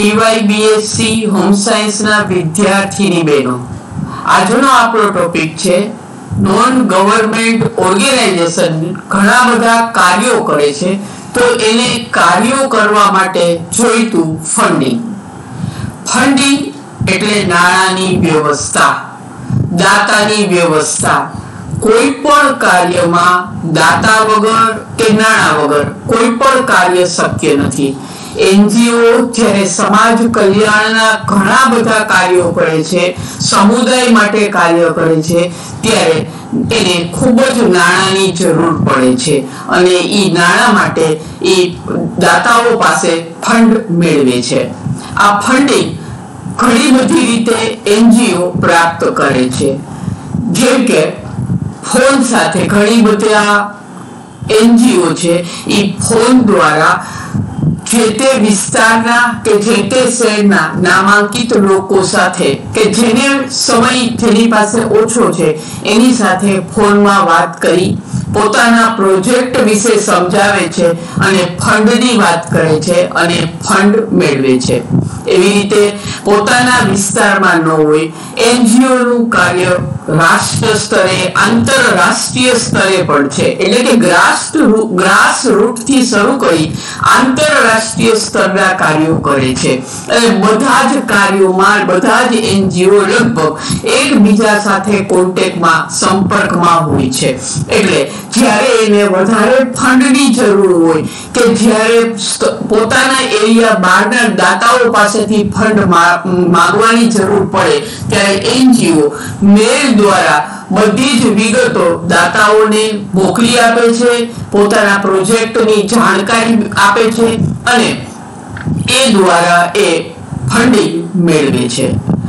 TYBSc home સાયન્સના વિદ્યાર્થીની બહેનો, આજનો આપણો ટોપિક છે નોન ગવર્નમેન્ટ ઓર્ગેનાઇઝેશન ઘણા બધા કાર્યો કરે છે, તો એને કાર્યો કરવા માટે જોઈતું ફંડિંગ. ફંડિંગ એટલે નાણાંની વ્યવસ્થા, દાતાની વ્યવસ્થા. કોઈ પણ કાર્યમાં દાતા વગર કે નાણાં વગર કોઈ પણ કાર્ય શક્ય નથી. NGO જ્યારે સમાજ કલ્યાણના ઘણા બધા કાર્યો કરે છે, સમુદાય માટે કાર્ય કરે છે, ત્યારે એને ખૂબ જ નાણાંની જરૂર પડે છે અને એ નાણાં માટે એ દાતાઓ પાસે ફંડ મેળવે છે. આ ફંડિંગ ઘણી બધી રીતે NGO પ્રાપ્ત કરે છે. જેમ કે ફોન સાથે ઘણી બધા NGO છે, એ ફોન દ્વારા જે તે વિસ્તારના કે જે તે શહેરના નામાંકિત લોકો સાથે કે જેને સમય જેની પાસે ઓછો છે એની સાથે ફોનમાં વાત કરી પોતાના પ્રોજેક્ટ વિશે સમજાવે છે અને ફંડની વાત કરે છે અને ફંડ મેળવે છે. એવી રીતે પોતાના વિસ્તારમાં ન હોય, NGO નું કાર્ય રાષ્ટ્ર સ્તરે, આંતરરાષ્ટ્રીય સ્તરે પણ છે. એટલે કે ગ્રાસ રૂટ થી શરૂ કરી આંતરરાષ્ટ્રીય સ્તરના કાર્યો કરે છે અને બધા જ કાર્યોમાં બધા જ NGO લગભગ એકબીજા સાથે કોન્ટેક્ટમાં, સંપર્કમાં હોય છે. એટલે જ્યારે એને વધારે ફંડની જરૂર હોય કે જ્યારે પોતાના એરિયા બહારના દાતાઓ પાસેથી ફંડ માંગવાની જરૂર પડે, ત્યારે NGO મેલ દ્વારા બધી જ વિગતો દાતાઓને મોકલી આપે છે, પોતાના પ્રોજેક્ટની જાણકારી આપે છે અને એ દ્વારા એ ફંડિંગ મેળવે છે.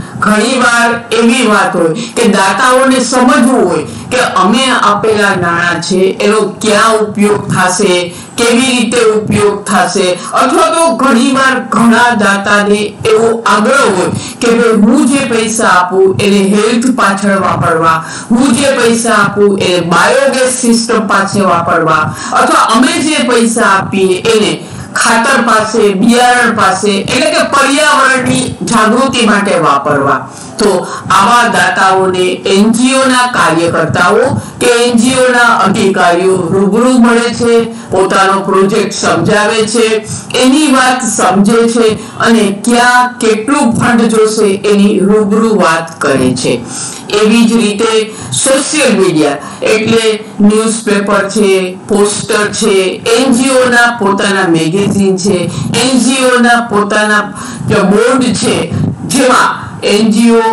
ઘણીવાર એવી વાત હોય કે દાતાઓને સમજવું હોય કે અમે આપેલા નાણાં છે એનો ક્યાં ઉપયોગ થશે, કેવી રીતે ઉપયોગ થશે, અથવા તો ઘણીવાર ઘણા દાતાને એવો આગ્રહ હોય કે ભાઈ હું જે પૈસા આપું એને હેલ્થ પાછળ વાપરવા, હું જે પૈસા આપું એને બાયોગેસ સિસ્ટમ પાછળ વાપરવા, અથવા અમે જે પૈસા આપીએ એને ખાતર પાસે, બિયારણ પાસે, એટલે કે પર્યાવરણની જાગૃતિ માટે વાપરવા. તો આવા દાતાઓને NGO ના કાર્યકર્તાઓ કે NGO ના અધિકારીઓ રૂબરૂ મળે છે, પોતાનો પ્રોજેક્ટ સમજાવે છે, એની વાત સમજે છે અને ક્યાં કેટલું ફંડ જોશે એની રૂબરૂ વાત કરે છે. એવી જ રીતે સોશિયલ મીડિયા એટલે ન્યૂઝપેપર છે, પોસ્ટર છે, NGO ના પોતાના મેગેઝિન છે, NGO ના પોતાના બોર્ડ છે, જેમાં NGO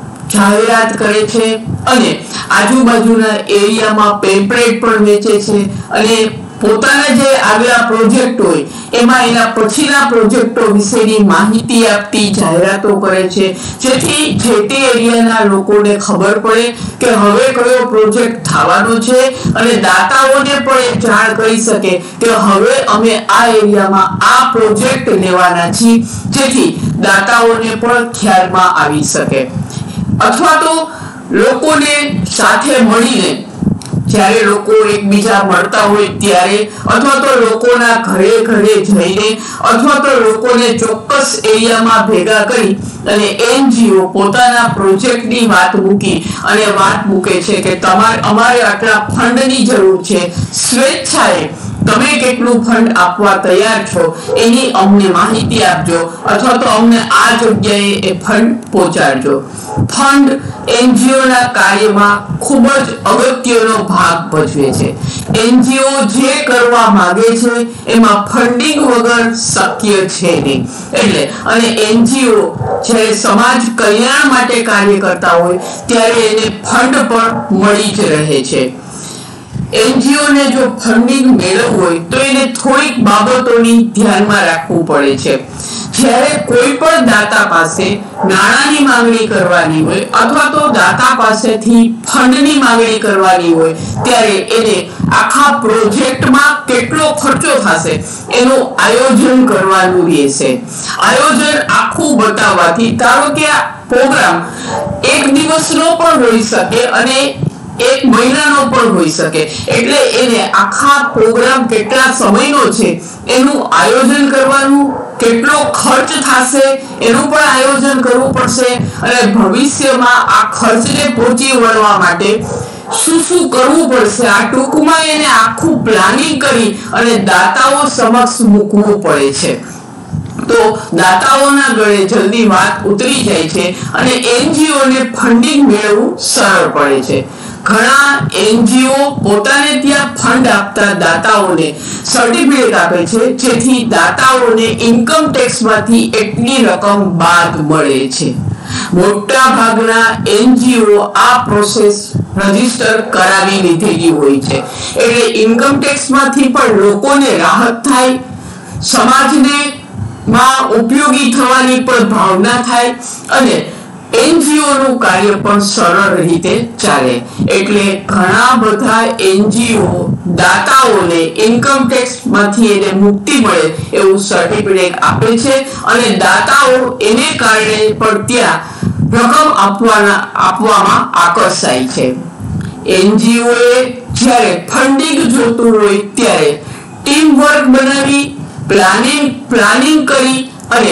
જાહેરાત કરે છે અને આજુબાજુના એરિયામાં પેમ્પલેટ પણ વેચે છે અને પોતાના જે આગલા પ્રોજેક્ટ હોય એમાં એના પછીના પ્રોજેક્ટો વિશેની માહિતી આપતી જાહેરાતો કરે છે, જેથી જે તે એરિયાના લોકોને ખબર પડે કે હવે કયો પ્રોજેક્ટ થવાનો છે અને દાતાઓને પણ જાણ કરી શકે કે હવે અમે આ એરિયામાં આ પ્રોજેક્ટ લેવાના છીએ, જેથી દાતાઓને પણ ખ્યાલમાં આવી શકે. અથવા તો લોકોને સાથે મળીને જ્યારે લોકો એકબીજા મળતા હોય ત્યારે, અથવા તો લોકોના ઘરે ઘરે જઈને, અથવા તો લોકોને ચોક્કસ એરિયામાં ભેગા કરી અને NGO પોતાના પ્રોજેક્ટની વાત મૂકી અને વાત મૂકે છે કે અમારે આટલા ફંડની જરૂર છે, સ્વેચ્છાએ તમે કેટલું ફંડ આપવા તૈયાર છો એની અમને માહિતી આપજો, અથવા તો અમને આ જગ્યાએ એ ફંડ પહોંચાડજો. ફંડ NGO ના કાર્યમાં ખૂબ જ અગત્યનો ભાગ ભજવે છે. NGO જે કરવા માંગે છે એમાં ફંડિંગ વગર શક્ય છે નહીં. એટલે અને NGO જ્યારે સમાજ કલ્યાણ માટે કાર્ય કરતા હોય ત્યારે એને ફંડ પણ મળી જ રહે છે. NGO ને જો ફંડિંગ મેળવવું હોય તો એને થોડીક બાબતોની ધ્યાનમાં રાખવું પડે છે. જ્યારે કોઈ પણ દાતા પાસે નાણાંની માંગણી કરવાની હોય અથવા તો દાતા પાસેથી ફંડની માંગણી કરવાની હોય ત્યારે એને આખા પ્રોજેક્ટમાં કેટલો ખર્ચો થશે એનું આયોજન કરવાનું રહેશે. આયોજન આખું બતાવવાથી ધારો કે આ પ્રોગ્રામ એક દિવસનો પણ હોઈ શકે અને 1 મહિનાનો પણ હોઈ શકે. એટલે એને આખા પ્રોગ્રામ કેટલા સમયનો છે એનું આયોજન કરવાનું, કેટલો ખર્ચ થશે એનું પણ આયોજન કરવું પડશે, અને ભવિષ્યમાં આ ખર્ચને પહોંચી વળવા માટે શું શું કરવું પડશે, આ ટૂંકમાં એને આખું પ્લાનિંગ કરી અને દાતાઓ સમક્ષ મૂકવું પડે છે. તો દાતાઓના ગળે જલ્દી વાત ઉતરી જાય છે અને NGO ને ફંડિંગ મેળવવું સરળ પડે છે. ઘણા NGO પોતાને ત્યાં ફંડ આપતા દાતાઓને સર્ટિફિકેટ આપે છે, જેથી દાતાઓને ઇન્કમ ટેક્સમાંથી એટલી રકમ બાદ મળે છે. મોટા ભાગના NGO આ પ્રોસેસ રજીસ્ટર કરાવી લીધેલી હોય છે, એટલે ઇન્કમ ટેક્સમાંથી પણ લોકોને રાહત થાય, સમાજને માં ઉપયોગી થવાની પણ ભાવના થાય અને NGO નું કાર્ય પણ સરળ રીતે ચાલે. એટલે ઘણા બધા NGO દાતાઓને ઇન્કમ ટેક્સ માંથી એને મુક્તિ મળે એવું સર્ટિફિકેટ આપે છે, અને દાતાઓ એને કારણે પણ ત્યાં રકમ આપવામાં આકર્ષાય છે. NGO એ જ્યારે ફંડિંગ જોતું હોય ત્યારે ટીમ વર્ક બનાવી પ્લાનિંગ કરી અને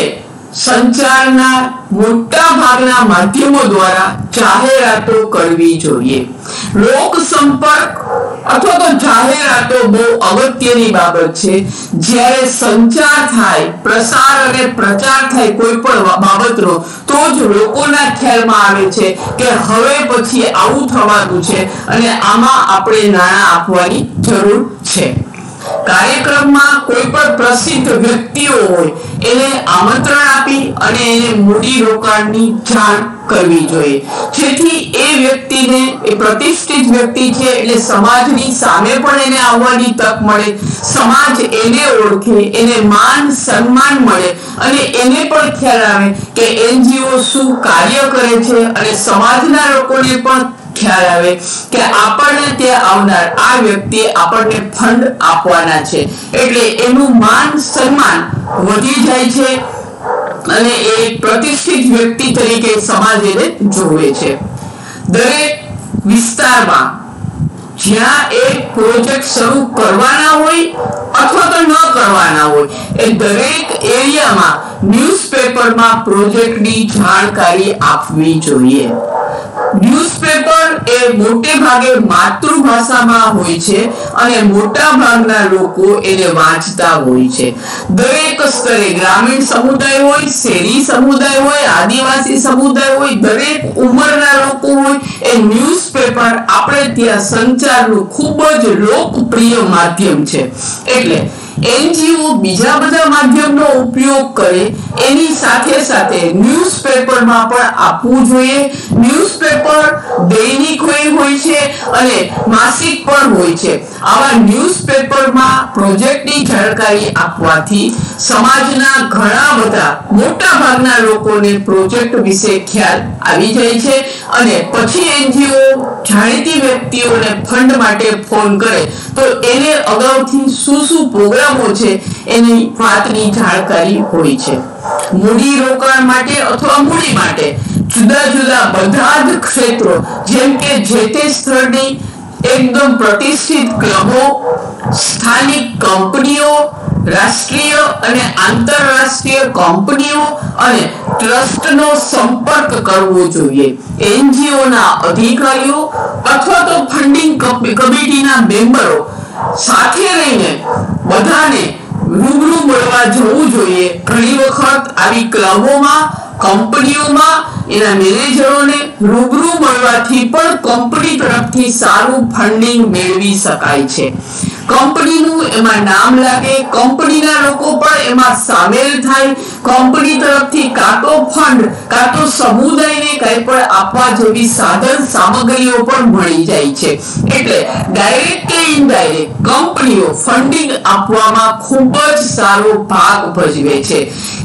સંચારના મોટા ભાગના માધ્યમો દ્વારા જાહેરાતો કરવી જોઈએ. લોક સંપર્ક અથવા તો જાહેરાતો બહુ અગત્યની બાબત છે. જ્યારે સંચાર થાય, પ્રસાર અને પ્રચાર થાય કોઈ પણ બાબતનો, તો જ લોકોના ખ્યાલમાં આવે છે કે હવે પછી આવું થવાનું છે અને આમાં આપણે નાણાં આપવાની જરૂર છે. કાર્યક્રમમાં કોઈ પણ પ્રસિદ્ધ વ્યક્તિઓ હોય એને આમંત્રણ આપી અને એને મૂડી રોકાણની જાણ કરવી જોઈએ, જેથી એ વ્યક્તિને, એ પ્રતિષ્ઠિત વ્યક્તિ છે એટલે સમાજની સામે પણ એને આવવાની તક મળે, સમાજ એને ઓળખે, એને માન સન્માન મળે અને એને પણ ખ્યાલ આવે કે NGO શું કાર્ય કરે છે, અને સમાજના લોકોને પણ ખ્યાલ આવે કે આપણને ત્યાં આવનાર આ વ્યક્તિ આપણને ફંડ આપવાના છે, એટલે એનું માન સન્માન વધી જાય છે અને એ પ્રતિષ્ઠિત વ્યક્તિ તરીકે સમાજ એને જોવે છે. દરેક વિસ્તારમાં જ્યાં એક પ્રોજેક્ટ શરૂ કરવાના હોય અથવા તો ન કરવાના હોય, એ દરેક એરિયામાં ન્યૂઝપેપરમાં પ્રોજેક્ટની જાણકારી આપવી જોઈએ. ન્યૂઝપેપર એ મોટે ભાગે માતૃભાષામાં હોય છે અને મોટા ભાગના લોકો એને વાંચતા હોય છે. દરેક સ્તરે, ગ્રામીણ સમુદાય હોય, શહેરી સમુદાય હોય, આદિવાસી સમુદાય હોય, દરેક ઉંમરના લોકો હોય, એ ન્યૂઝપેપર આપણે ત્યાં સંચારનું ખૂબ જ લોકપ્રિય માધ્યમ છે. એટલે NGO બીજા બધા માધ્યમનો ઉપયોગ કરે એની સાથે સાથે ન્યૂઝપેપરમાં પણ આપવું જોઈએ. ન્યૂઝપેપર દૈનિક હોય છે અને માસિક પણ હોય છે. આવા ન્યૂઝપેપરમાં પ્રોજેક્ટની જાણકારી આપવાથી સમાજના ઘણા બધા મોટા ભાગના લોકોને પ્રોજેક્ટ વિશે ખ્યાલ આવી જાય છે અને પછી NGO જાણીતી વ્યક્તિઓને ફંડ માટે ફોન કરે તો એને અગાઉથી શું પ્રોગ્રામો છે એની વાતની જાણકારી હોય છે. મૂડી રોકાણ માટે અથવા મૂડી માટે જુદા જુદા બધા જ ક્ષેત્રો, જેમ કે જે તે સ્થળની એકદમ પ્રતિષ્ઠિત ક્લબો, સ્થાનિક કંપનીઓ, રાષ્ટ્રીય અને આંતરરાષ્ટ્રીય કંપનીઓ અને ટ્રસ્ટનો સંપર્ક કરવો જોઈએ. NGO ના અધિકારીઓ અથવા તો ફંડિંગ કમિટીના મેમ્બરો સાથે રહીને બધાને રૂબરૂ મળવા જવું જોઈએ. ઘણી વખત આવી ક્લબોમાં, કંપનીઓમાં એના મેનેજરોને રૂબરૂ મળવાથી પણ કંપની તરફથી સારું ફંડિંગ મેળવી શકાય છે. કંપનીનું એમાં નામ લાગે, કંપનીના લોકો પણ એમાં સામેલ થાય, કંપની તરફથી કાં તો ફંડ કાં તો સમુદાયને કંઈ પણ આપવા જેવી સાધન સામગ્રીઓ પણ મળી જાય છે. એટલે ડાયરેક્ટ કે ઇનડાયરેક્ટ કંપનીઓ ફંડિંગ આપવામાં ખૂબ જ સારો ભાગ ભજવે છે.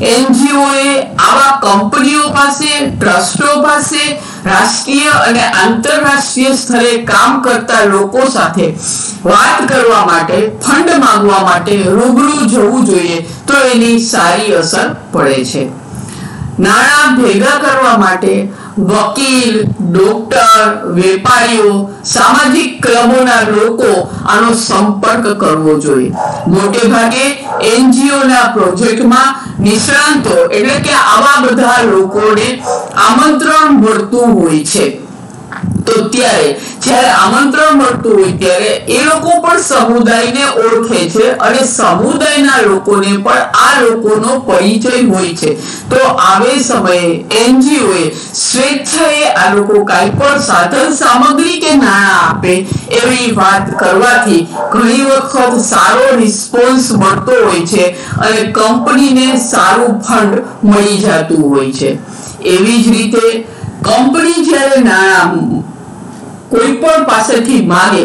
NGO એ આવા કંપનીઓ પાસે, ટ્રસ્ટો પાસે, રાષ્ટ્રીય અને આંતરરાષ્ટ્રીય સ્તરે કામ કરતા લોકો સાથે વાત કરવા માટે, ફંડ માંગવા માટે રૂબરૂ જવું જોઈએ, તો એની સારી અસર પડે છે. નાણાં ભેગા કરવા માટે વકીલ, ડોક્ટર, વેપારીઓ, સામાજિક ક્લબોના લોકો આનો સંપર્ક કરવો જોઈએ. મોટે ભાગે એનજીઓના પ્રોજેક્ટમાં નિષ્ણાંતો એટલે કે આવા બધા લોકોને આમંત્રણ મળતું હોય છે. તો ત્યારે જ્યારે આમંત્રણ મળતું હોય ત્યારે એ લોકો પણ સમુદાયને ઓળખે છે અને સમુદાયના લોકોને પણ આ લોકોનો પરિચય હોય છે. તો આવે સમયે એનજીઓએ સ્વેચ્છાએ આ લોકો કાંઈ પણ સાધન સામગ્રી કે નાણાં આપે એવી વાત કરવાથી ઘણી વખત સારો રિસ્પોન્સ મળતો હોય છે અને કંપનીને સારું ફંડ મળી જતું હોય છે. એવી જ રીતે કંપની જ્યારે નાણાં કોઈ પણ પાસેથી માંગે,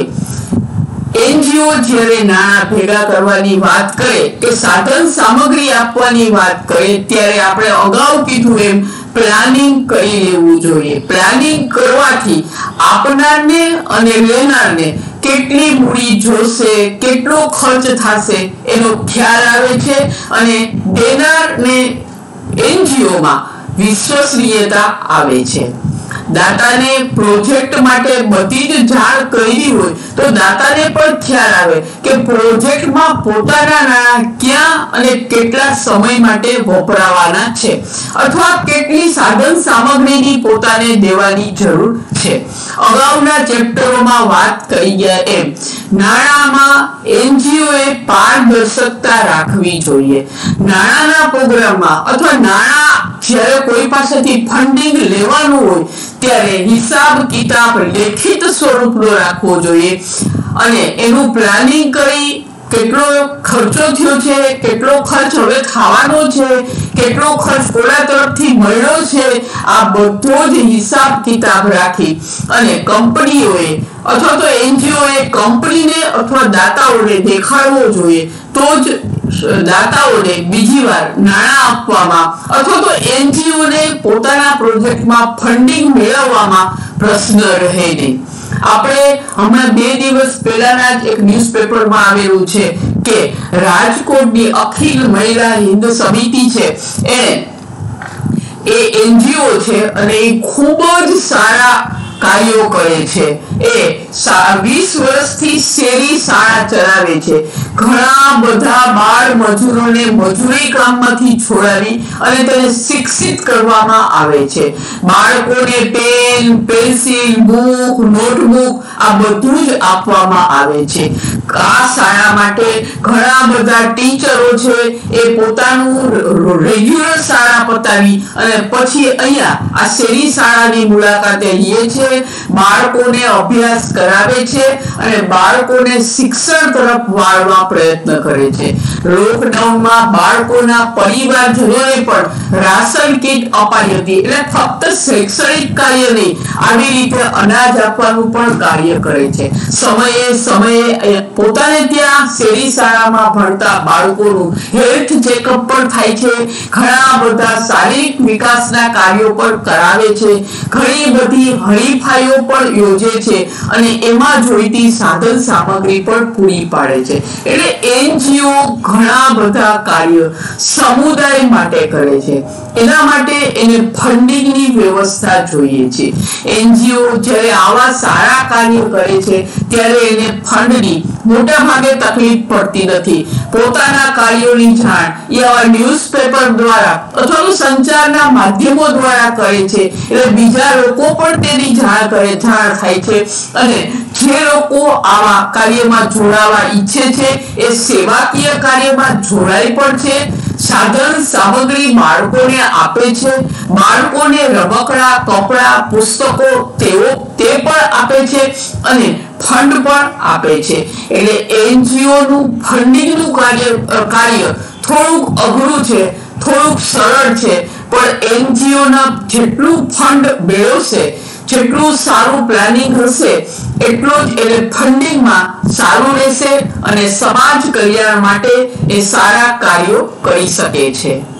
એનજીઓ જ્યારે નાણાં ભેગા કરવાની વાત કરે કે સાધન સામગ્રી આપવાની વાત કરે ત્યારે આપણે અગાઉ કીધું એમ પ્લાનિંગ કરી લેવું જોઈએ. પ્લાનિંગ કરવાથી આપનારને અને લેનારને કેટલી મૂડી જોશે, કેટલો ખર્ચ થશે એનો ખ્યાલ આવે છે અને દેનારને એનજીઓમાં વિશ્વસનીયતા આવે છે. દાતાને પ્રોજેક્ટ માટે બધી જ જાણ કરી હોય તો દાતાને પણ ખ્યાલ આવે કે પ્રોજેક્ટમાં પોતાના નાણાં ક્યાં અને કેટલા સમય માટે વપરાવાના છે અથવા કેટલી સાધન સામગ્રીની પોતાને દેવાની જરૂર છે. અગાઉના ચેપ્ટરોમાં વાત કરી ગયા એમ નાણાંમાં એનજીઓએ પારદર્શકતા રાખવી જોઈએ. નાણાંના પ્રોગ્રામમાં અથવા નાણાં જ્યારે કોઈ પાસેથી ફંડિંગ લેવાનું હોય ત્યારે હિસાબ કિતાબ લેખિત સ્વરૂપનો રાખવો જોઈએ અને એનું પ્લાનિંગ કરી કેટલો ખર્ચો થયો છે, કેટલો ખર્ચ હવે થવાનો છે, કેટલો ખર્ચ કોના તરફથી મળ્યો છે, આ બધો જ હિસાબ કિતાબ રાખી અને કંપનીઓએ અથવા તો એનજીઓએ કંપનીને અથવા દાતાઓને દેખાડવો જોઈએ. તો જ દાતાઓને બીજી વાર નાણાં આપવામાં અથવા તો એનજીઓને પોતાના પ્રોજેક્ટમાં ફંડિંગ મેળવવામાં પ્રશ્ન રહે નહીં. આપણે હમણાં 2 દિવસ પહેલાના જ એક ન્યૂઝપેપરમાં આવેલું છે કે રાજકોટની અખિલ મહિલા હિન્દ સમિતિ છે એ એનજીઓ છે અને એ ખૂબ જ સારા કાર્યો કરે છે. એ 20 વર્ષથી શેરી શાળા ચલાવે છે. ઘણા બધા બાળ મજૂરોને મજૂરી કામમાંથી છોડાવી અને તેને શિક્ષિત કરવામાં આવે છે. બાળકોને પેન, પેન્સિલ, બુક, નોટબુક આ બધું જ આપવામાં આવે છે. આ શાળા માટે ઘણા બધા ટીચરો છે એ પોતાનું રેગ્યુલર શાળા પતાવી અને પછી અહીંયા આ શેરી શાળાની મુલાકાતે લે છે. બાળકોને અભ્યાસ કરાવે છે અને બાળકોને શિક્ષણ તરફ વાળવા પ્રયત્ન કરે છે. લોકડાઉનમાં બાળકોના પરિવારજનોને પણ રાશન કીટ અપાઈ હતી. એટલે ફક્ત શૈક્ષણિક કાર્ય નહીં, આવી રીતે અનાજ આપવાનું પણ કાર્ય કરે છે. સમયે પોતાને ત્યાં શેરી શાળામાં ભણતા બાળકોનું હેલ્થ ચેકઅપ પણ થાય છે. ઘણા બધા શારીરિક વિકાસના કાર્યો પણ કરાવે છે. ઘણી બધી હરીફાઈઓ પણ યોજે છે અને એમાં જોઈતી સાધન સામગ્રી પણ પૂરી પાડે છે. એટલે એનજીઓ ઘણા બધા કાર્ય સમુદાય માટે કરે છે. એના માટે એને ફંડિંગની વ્યવસ્થા જોઈએ છે. એનજીઓ જ્યારે આવા સારા કાર્ય કરે છે ત્યારે એને ફંડની મોટા ભાગે તકલીફ પડતી નથી. પોતાના કાર્યોની જાણ એવા ન્યૂઝપેપર દ્વારા અથવા તો સંચારના માધ્યમો દ્વારા કરે છે. એટલે બીજા લોકો પણ તેની જાણ થાય છે અને જે લોકો આવા કાર્યમાં જોડાવા ઈચ્છે છે એ સેવાકીય કાર્યમાં જોડાય પણ છે. સાધન સામગ્રી બાળકોને આપે છે. બાળકોને રમકડા, કપડા, પુસ્તકો તે પણ આપે છે અને ફંડ પણ આપે છે. એટલે એનજીઓ નું ફંડિંગનું કાર્ય થોડુંક અઘરું છે, થોડુંક સરળ છે, પણ એનજીઓ ના જેટલું ફંડ મેળવશે, જેટલું સારું પ્લાનિંગ હશે એટલો જ એટલે ફંડિંગમાં સારું રહેશે અને સમાજ કલ્યાણ માટે એ સારા કાર્યો કરી શકે છે.